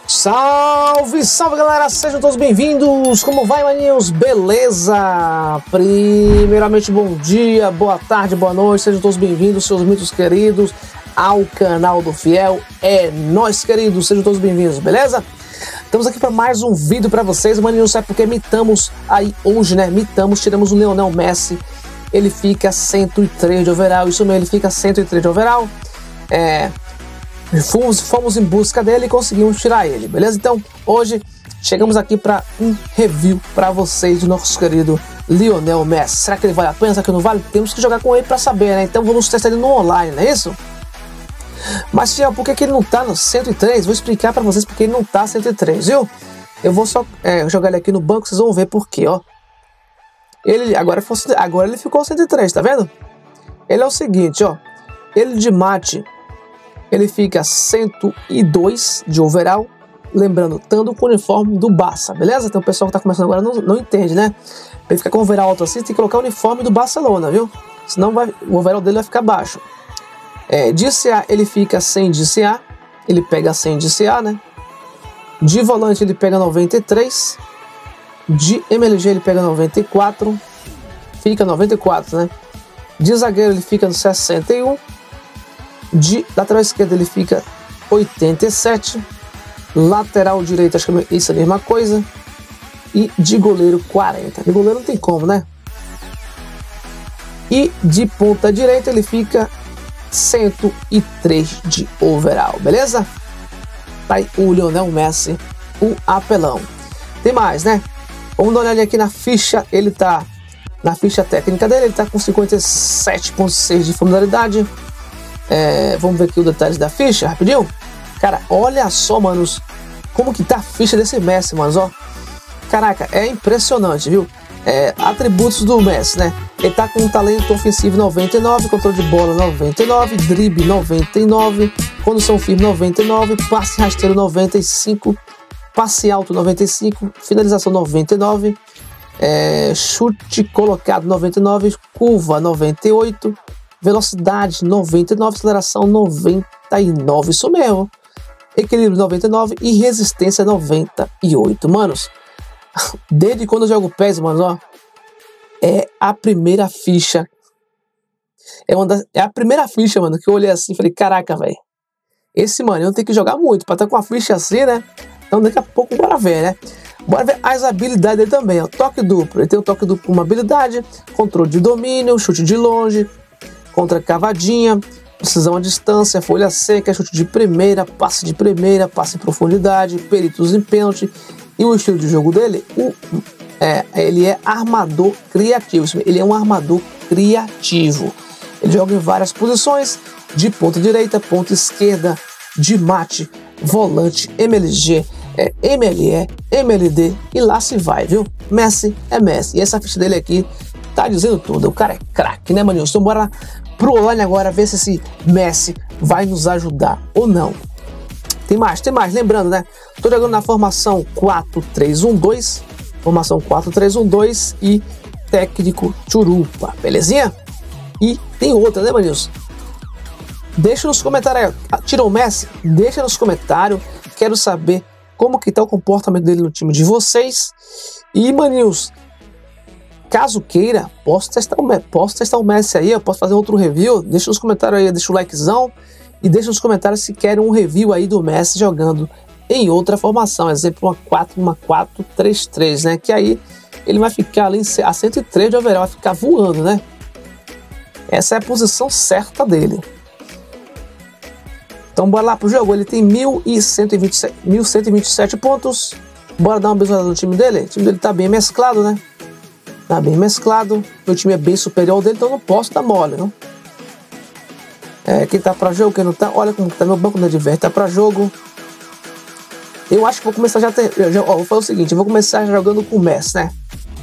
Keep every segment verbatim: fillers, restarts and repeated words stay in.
Salve, salve galera, sejam todos bem-vindos. Como vai, maninhos? Beleza? Primeiramente, bom dia, boa tarde, boa noite, sejam todos bem-vindos, seus muitos queridos, ao canal do Fiel. É nóis, queridos, sejam todos bem-vindos, beleza? Estamos aqui para mais um vídeo para vocês, maninhos, sabe porque mitamos aí hoje, né? Mitamos, tiramos o Lionel Messi, ele fica cento e três de overall, isso mesmo, ele fica cento e três de overall. É... Fomos, fomos em busca dele e conseguimos tirar ele, beleza? Então, hoje chegamos aqui para um review para vocês do nosso querido Lionel Messi. Será que ele vale a pena? Será que não vale? Temos que jogar com ele para saber, né? Então vamos testar ele no online, não é isso? Mas, Fiel, por que, que ele não tá no cento e três? Vou explicar para vocês porque ele não tá cento e três, viu? Eu vou só é, jogar ele aqui no banco, vocês vão ver por quê, ó. Ele, agora, agora ele ficou cento e três, tá vendo? Ele é o seguinte, ó. Ele de mate... ele fica cento e dois de overall, lembrando, estando com o uniforme do Barça, beleza? Então o pessoal que tá começando agora não, não entende, né? Pra ele ficar com o overall alto assim, tem que colocar o uniforme do Barcelona, viu? Senão vai, o overall dele vai ficar baixo. É, de C A ele fica cem de C A, ele pega cem de C A, né? De volante ele pega noventa e três, de M L G ele pega noventa e quatro, fica noventa e quatro, né? De zagueiro ele fica no sessenta e um, de lateral esquerdo ele fica oitenta e sete, lateral direito acho que é isso, a mesma coisa, e de goleiro quarenta. De goleiro não tem como, né? E de ponta direita ele fica cento e três de overall, beleza? Tá aí o Lionel Messi, o apelão. Tem mais, né? Vamos dar uma olhada aqui na ficha, ele tá na ficha técnica dele, ele tá com cinquenta e sete ponto seis de familiaridade. É, vamos ver aqui os detalhes da ficha, rapidinho. Cara, olha só, manos, como que tá a ficha desse Messi, manos, ó. Caraca, é impressionante, viu? É, atributos do Messi, né? Ele tá com um talento ofensivo noventa e nove, controle de bola noventa e nove, drible noventa e nove, condução firme noventa e nove, passe rasteiro noventa e cinco, passe alto noventa e cinco, finalização noventa e nove, é, chute colocado noventa e nove, curva noventa e oito, velocidade noventa e nove, aceleração noventa e nove, isso mesmo, equilíbrio noventa e nove e resistência noventa e oito, manos. Desde quando eu jogo P E S, manos, ó, é a primeira ficha, é, uma das, é a primeira ficha, mano, que eu olhei assim e falei, caraca, velho, esse mano tem que jogar muito pra estar com a ficha assim, né? Então daqui a pouco bora ver, né? Bora ver as habilidades dele também, ó. Toque duplo, ele tem o toque duplo com uma habilidade, controle de domínio, chute de longe, contra cavadinha, precisão à distância, folha seca, chute de primeira, passe de primeira, passe em profundidade, peritos em pênalti. E o estilo de jogo dele, o, é, ele é armador criativo, ele é um armador criativo. Ele joga em várias posições, de ponta direita, ponta esquerda, de mate, volante, M L G, é, M L E, M L D e lá se vai, viu? Messi é Messi. E essa ficha dele aqui tá dizendo tudo, o cara é craque, né, maninho? Então bora pro online agora ver se esse Messi vai nos ajudar ou não. Tem mais, tem mais, lembrando, né? Tô jogando na formação quatro três um dois, formação quatro três um dois e técnico Churupa, belezinha? E tem outra, né, maninhos? Deixa nos comentários aí, tirou o Messi? Deixa nos comentários, quero saber como que tá o comportamento dele no time de vocês. E, maninhos, caso queira, posso testar, o, posso testar o Messi aí, eu posso fazer outro review, deixa nos comentários aí, deixa o likezão e deixa nos comentários se querem um review aí do Messi jogando em outra formação, exemplo, uma quatro, uma quatro três três, né, que aí ele vai ficar ali a cento e três de overall, vai ficar voando, né, essa é a posição certa dele. Então bora lá pro jogo, ele tem mil cento e vinte e sete pontos, bora dar uma visualizada no time dele, o time dele tá bem mesclado, né, tá bem mesclado, meu time é bem superior ao dele, então eu não posso dar mole, não. É, quem tá pra jogo, quem não tá, olha como tá meu banco de adversário, tá pra jogo. Eu acho que vou começar já, ter, já ó, vou fazer o seguinte, eu vou começar jogando com o Messi, né?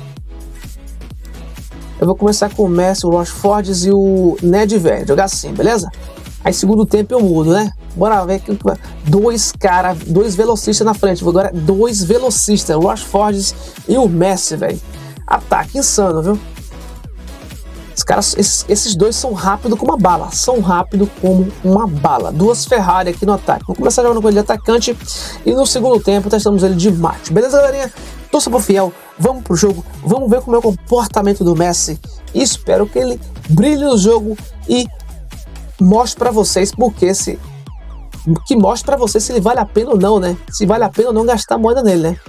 Eu vou começar com o Messi, o Rashford e o Nedved, jogar assim, beleza? Aí segundo tempo eu mudo, né? Bora ver que dois caras, dois velocistas na frente, agora dois velocistas, o Rashford e o Messi, velho. Ataque insano, viu? Os caras, esses, esses dois são rápidos como uma bala. São rápidos como uma bala. Duas Ferrari aqui no ataque. Vamos começar jogando com ele de atacante. E no segundo tempo testamos ele de mate. Beleza, galerinha? Torça pro fiel. Vamos pro jogo. Vamos ver como é o comportamento do Messi. E espero que ele brilhe no jogo e mostre pra vocês porque se... Que mostre pra vocês se ele vale a pena ou não, né? Se vale a pena ou não gastar moeda nele, né?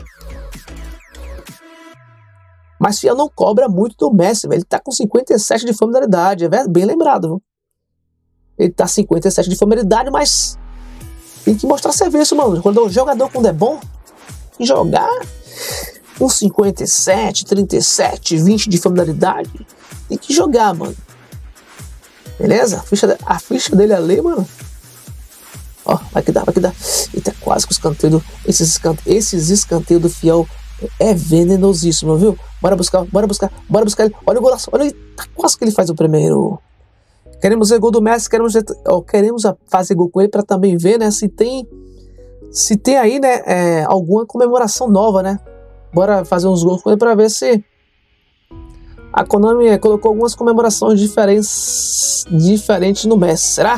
Mas Fiel não cobra muito do Messi, velho. Ele tá com cinquenta e sete de familiaridade, é bem lembrado, viu? Ele tá cinquenta e sete de familiaridade, mas tem que mostrar serviço, mano. Quando o jogador, quando é bom, jogar com cinquenta e sete, trinta e sete, vinte de familiaridade, tem que jogar, mano. Beleza? A ficha, a ficha dele ali, mano. Ó, vai que dá, vai que dá. Eita, quase que os escanteios, esses escanteios, esses escanteios do Fiel é venenosíssimo, viu? Bora buscar, bora buscar, bora buscar ele. Olha o golaço, olha, tá quase que ele faz o primeiro. Queremos ver gol do Messi, queremos, ó, queremos fazer gol com ele para também ver, né, se tem, se tem aí, né, é, alguma comemoração nova, né? Bora fazer uns gols com ele para ver se a Konami colocou algumas comemorações diferentes, diferentes no Messi. Será?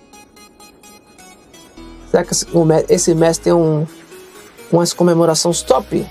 Será que esse, esse Messi tem um, umas comemorações top?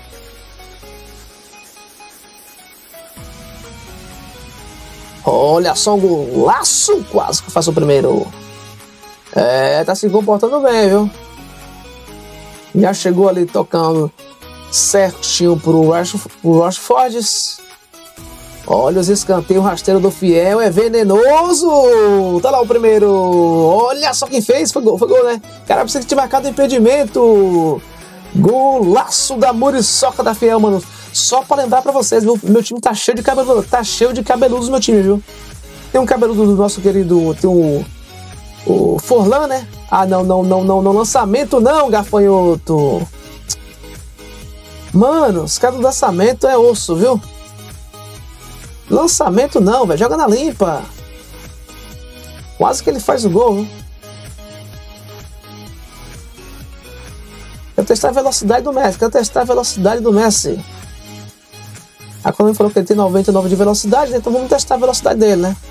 Olha só um golaço, quase que faço o primeiro. É, tá se comportando bem, viu? Já chegou ali tocando certinho pro Rashford. Olha os escanteios, o rasteiro do Fiel é venenoso. Tá lá o primeiro. Olha só quem fez, foi gol, foi gol, né? Cara, precisa ter marcado impedimento. Golaço da muriçoca da Fiel, mano. Só pra lembrar pra vocês, viu? Meu time tá cheio de cabeludo. Tá cheio de cabeludos meu time, viu? Tem um cabeludo do nosso querido. Tem o. O Forlan, né? Ah, não, não, não, não, não. Lançamento não, gafanhoto. Mano, os caras do lançamento é osso, viu? Lançamento não, velho. Joga na limpa. Quase que ele faz o gol, viu? Quero testar a velocidade do Messi. Quero testar a velocidade do Messi. A Konami falou que ele tem noventa e nove de velocidade, né? Então vamos testar a velocidade dele, né?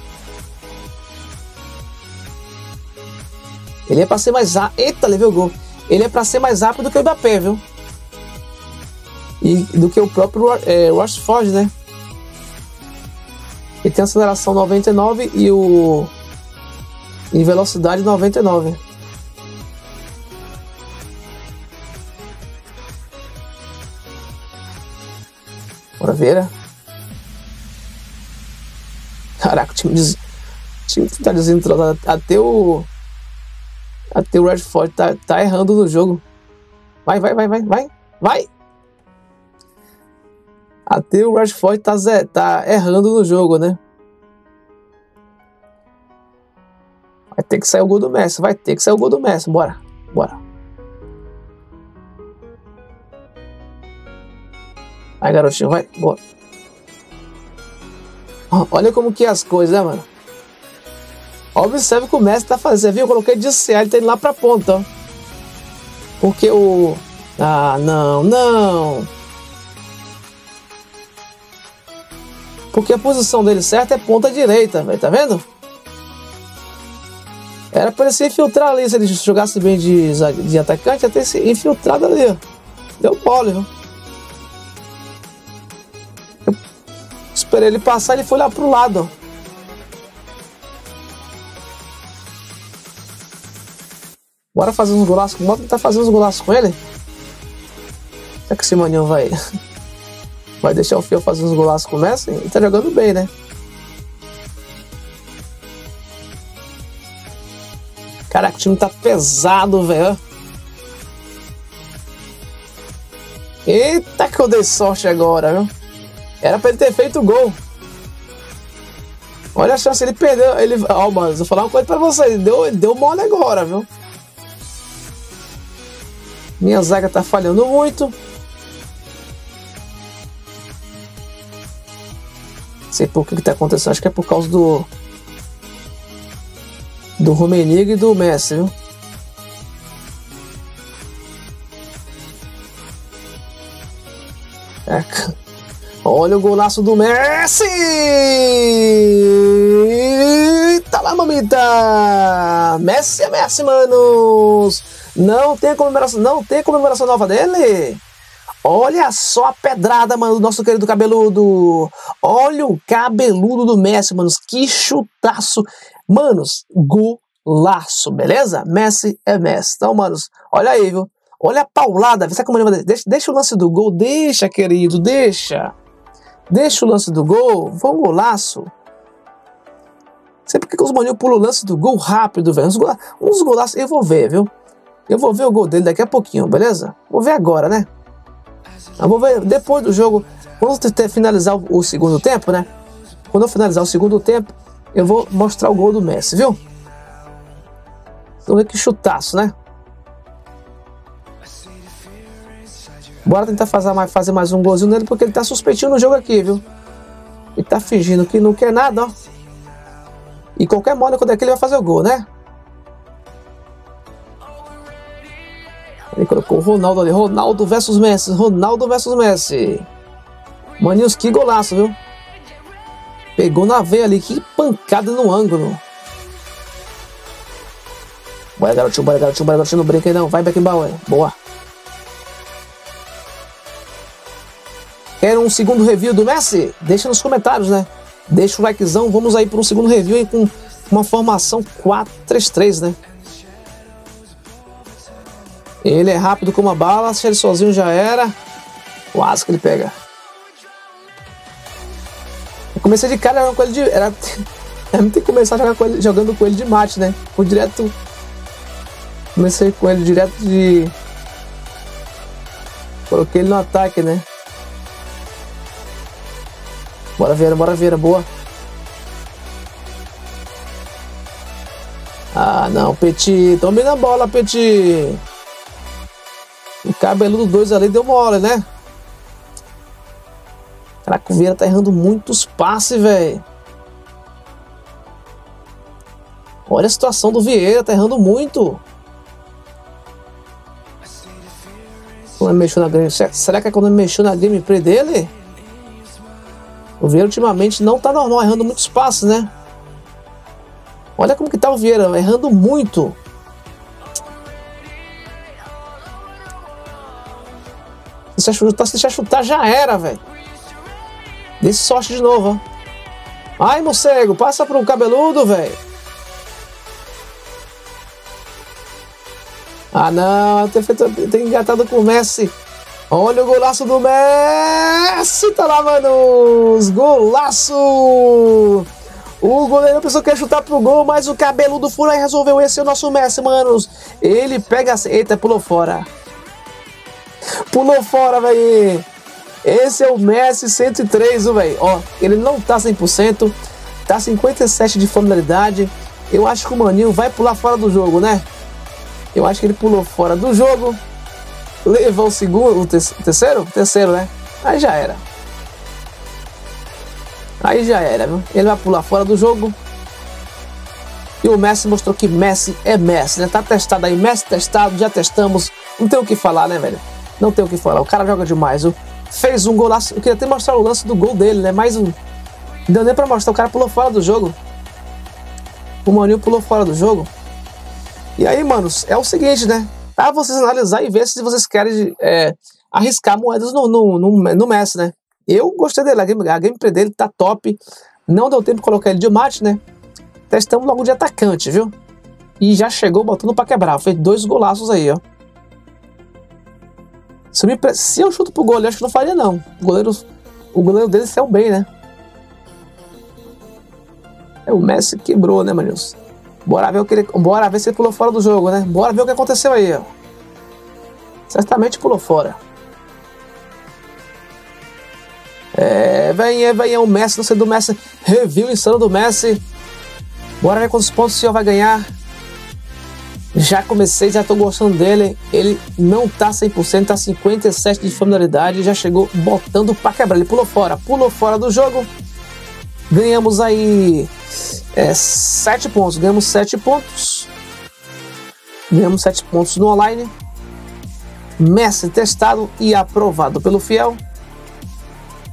Ele é pra ser mais rápido. Eita, levei o gol. Ele é pra ser mais rápido do que o Mbappé, viu? E do que o próprio é, Rashford, né? Ele tem aceleração noventa e nove e o. E velocidade noventa e nove. Bora ver. Caraca, o time, des... o time tá desentrosado. Até o. Até o Rashford tá, tá errando no jogo. Vai, vai, vai, vai, vai, vai. Até o Rashford tá, tá errando no jogo, né? Vai ter que sair o gol do Messi. Vai ter que sair o gol do Messi. Bora, bora. Vai, garotinho, vai, bora. Olha como que é as coisas, né, mano? Observe o que o Messi tá fazendo, viu? Eu coloquei de C A, ele tá indo lá pra ponta, ó. Porque o... Ah, não, não. Porque a posição dele certa é ponta direita, velho, tá vendo? Era pra ele se infiltrar ali, se ele jogasse bem de, de atacante, ia ter se infiltrado ali, ó. Deu mole, viu? Eu esperei ele passar, ele foi lá pro lado, ó. Bora fazer uns golaços com o Bota tentar fazer uns golaços com ele. Será que esse maninho vai Vai deixar o Fiel fazer uns golaços com o Messi? Ele tá jogando bem, né? Caraca, o time tá pesado, velho. Eita, que eu dei sorte agora, viu? Era pra ele ter feito o gol. Olha a chance, ele perdeu. Ele... Ó, oh, mano, vou falar uma coisa pra vocês. Ele deu, ele deu mole agora, viu? Minha zaga tá falhando muito. Não sei por que que tá acontecendo. Acho que é por causa do... Do Rummenigge e do Messi, viu? É. Olha o golaço do Messi! Tá lá, mamita! Messi é Messi, manos! Não tem comemoração, não tem comemoração nova dele? Olha só a pedrada, mano, do nosso querido cabeludo! Olha o cabeludo do Messi, manos! Que chutaço! Manos, golaço, beleza? Messi é Messi. Então, manos, olha aí, viu? Olha a paulada. Sabe como ele vai... deixa, deixa o lance do gol, deixa, querido, deixa. Deixa o lance do gol, foi um golaço. Sempre que os maninhos pulam o lance do gol rápido, velho. Uns, gola... uns golaços, eu vou ver, viu? Eu vou ver o gol dele daqui a pouquinho, beleza? Vou ver agora, né? Eu vou ver depois do jogo. Quando eu finalizar o segundo tempo, né? Quando eu finalizar o segundo tempo, eu vou mostrar o gol do Messi, viu? Vamos ver que chutaço, né? Bora tentar fazer mais, fazer mais um golzinho nele, porque ele tá suspeitinho no jogo aqui, viu? Ele tá fingindo que não quer nada, ó. E qualquer mole quando é que ele vai fazer o gol, né? Ele colocou o Ronaldo ali. Ronaldo versus Messi. Ronaldo versus Messi. Maninhos, que golaço, viu? Pegou na veia ali. Que pancada no ângulo. Bora, garotinho, bora, garotinho, bora, garotinho. Não brinca aí, não. Vai, Beckenbauer. Boa. Quer um segundo review do Messi? Deixa nos comentários, né? Deixa o likezão. Vamos aí para um segundo review aí com uma formação quatro três três, né? Ele é rápido como a bala. Se ele sozinho já era. Quase que ele pega. Eu comecei de cara jogando com ele de... Era... Era muito que começar a jogar com ele, jogando com ele de mate, né? Foi direto... Comecei com ele direto de... Coloquei ele no ataque, né? Bora Vieira, bora Vieira, boa. Ah, não, Petit. Tome na bola, Petit. O cabeludo dois ali deu mole, né? Caraca, o Vieira tá errando muitos passes, velho. Olha a situação do Vieira, tá errando muito. Quando ele mexeu na game... Será que é quando ele mexeu na gameplay dele? O Vieira ultimamente não tá normal, errando muitos passes, né? Olha como que tá o Vieira, errando muito. Se deixar chutar, se deixar chutar já era, velho. Desse sorte de novo, ó. Ai, morcego, passa pro cabeludo, velho. Ah, não, tem, feito, tem engatado com o Messi. Olha o golaço do Messi, tá lá, manos. Golaço. O goleiro pensou que ia chutar pro gol, mas o cabeludo foi lá e resolveu. Esse é o nosso Messi, manos. Ele pega... Eita, pulou fora. Pulou fora, velho. Esse é o Messi cento e três, velho. Ó, ele não tá cem por cento. Tá cinquenta e sete de familiaridade. Eu acho que o maninho vai pular fora do jogo, né? Eu acho que ele pulou fora do jogo. Levou o segundo, o terceiro? O terceiro, né? Aí já era. Aí já era, viu? Ele vai pular fora do jogo. E o Messi mostrou que Messi é Messi, né? Tá testado aí, Messi testado, já testamos. Não tem o que falar, né, velho? Não tem o que falar. O cara joga demais, viu? Fez um golaço. Eu queria até mostrar o lance do gol dele, né? Mais um. Não deu nem pra mostrar. O cara pulou fora do jogo. O Maninho pulou fora do jogo. E aí, manos, é o seguinte, né? Pra vocês analisar e ver se vocês querem é, arriscar moedas no, no, no, no Messi, né? Eu gostei dele, a, game, a gameplay dele tá top. Não deu tempo de colocar ele de mate, né? Testamos logo de atacante, viu? E já chegou botando pra quebrar. Fez dois golaços aí, ó. Se eu, me, se eu chuto pro goleiro, acho que não faria, não. O goleiro, o goleiro dele saiu bem, né? É, o Messi quebrou, né, maninhos? Bora ver, o que ele, bora ver se ele pulou fora do jogo, né? Bora ver o que aconteceu aí, ó. Certamente pulou fora. É, vem, vem, é o Messi, não sei do Messi. Review insano do Messi. Bora ver quantos pontos o senhor vai ganhar. Já comecei, já tô gostando dele. Ele não tá cem por cento, tá cinquenta e sete de familiaridade. Já chegou botando pra quebrar. Ele pulou fora, pulou fora do jogo. Ganhamos aí é, sete pontos. Ganhamos sete pontos. Ganhamos sete pontos no online. Messi testado e aprovado pelo Fiel.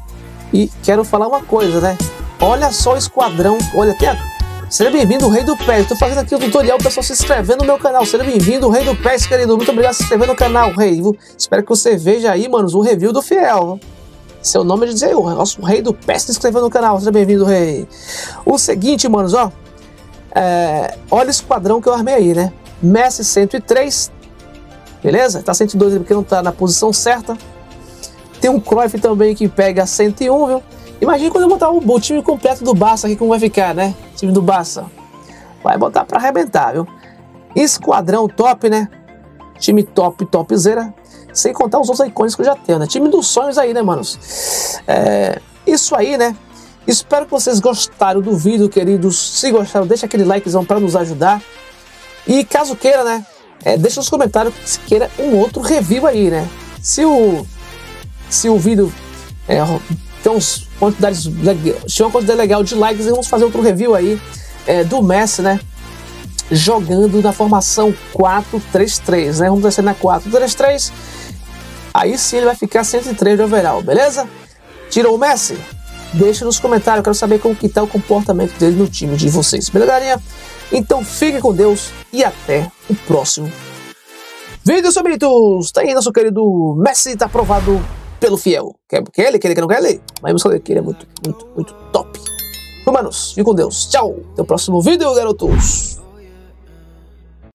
E quero falar uma coisa, né? Olha só o esquadrão, olha até... Seja bem-vindo, Rei do Pés. Estou fazendo aqui o tutorial para o pessoal se inscrever no meu canal. Seja bem-vindo, Rei do Pés, querido. Muito obrigado por se inscrever no canal, Rei. Espero que você veja aí, manos, o review do Fiel. Seu nome é dizer, o nosso Rei do Pés se inscreveu no canal. Seja bem-vindo, Rei. O seguinte, manos, ó. É, olha o esquadrão que eu armei aí, né? Messi cento e três. Beleza? Tá cento e dois porque não tá na posição certa. Tem um Cruyff também que pega cento e um, viu? Imagina quando eu botar o, o time completo do Barça aqui, como vai ficar, né? O time do Barça. Vai botar pra arrebentar, viu? Esquadrão top, né? Time top, topzera. Sem contar os outros icônicos que eu já tenho, né? Time dos sonhos aí, né, manos? É, isso aí, né? Espero que vocês gostaram do vídeo, queridos. Se gostaram, deixa aquele likezão pra nos ajudar. E caso queira, né? É, deixa nos comentários se queira um outro review aí, né? Se o, se o vídeo... É, tem uns quantidades tinha uma quantidade legal de likes, e vamos fazer outro review aí é, do Messi, né? Jogando na formação quatro três três, né? Vamos descer na quatro três três. Aí sim ele vai ficar cento e três de overall, beleza? Tirou o Messi? Deixa nos comentários, eu quero saber como que tá o comportamento dele no time de vocês, beleza, galerinha? Então fiquem com Deus e até o próximo vídeo, seus bonitos. Tá aí nosso querido Messi, tá aprovado pelo Fiel. Quer, quer ele? Quer ele? Quer não quer ele? Mas vamos fazer que ele é muito, muito, muito top. Humanos, fique com Deus. Tchau. Até o próximo vídeo, garotos.